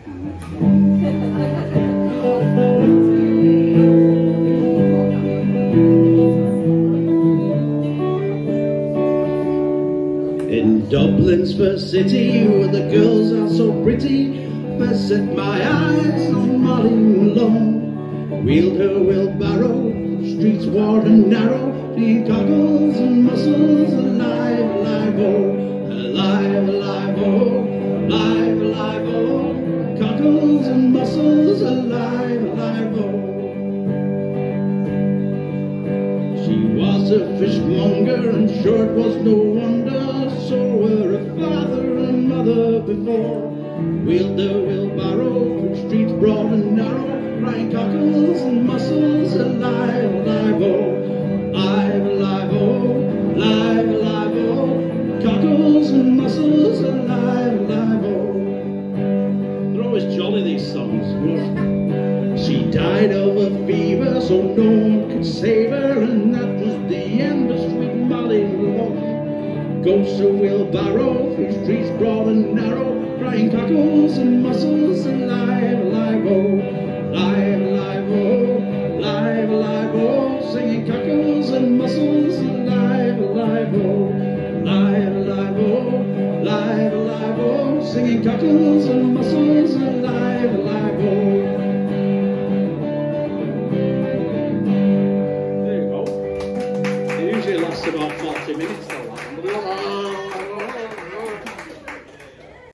In Dublin's first city, where the girls are so pretty, first set my eyes on Molly Malone. Wheeled her wheelbarrow, streets wide and narrow, clean cockles and mussels, alive, alive, oh, alive, alive, oh, alive, alive, oh, cockles and mussels, alive, alive, oh. She was a fishmonger, and sure it was no wonder, so were her father and mother before. Wheeled the wheelbarrow through streets broad and narrow, crying cockles and mussels, alive, alive, oh, alive, alive, oh, alive, alive, oh, cockles and mussels, alive, alive, oh. They're always jolly, these songs. She died of a fever, so no one could save her, and that was the end of sweet Molly Malone. Goes a wheelbarrow through streets broad and narrow, crying cockles and mussels, alive, alive, oh, alive, alive, oh, alive, alive, oh, singing cockles and mussels, alive, alive, oh, alive, alive, oh, alive, alive, oh, singing cockles and mussels, alive, alive, oh.